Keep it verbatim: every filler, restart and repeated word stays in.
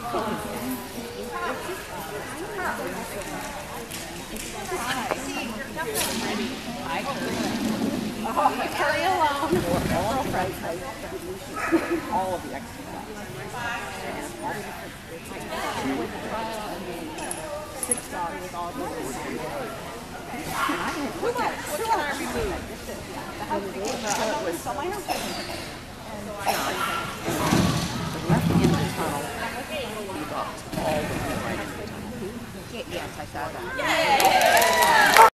Hurry along. All of the exercise. Six dogs with all the What can I remove? The house became a, I always saw my house. left in the tunnel. We got all the way right in the tunnel. Yes, I saw that.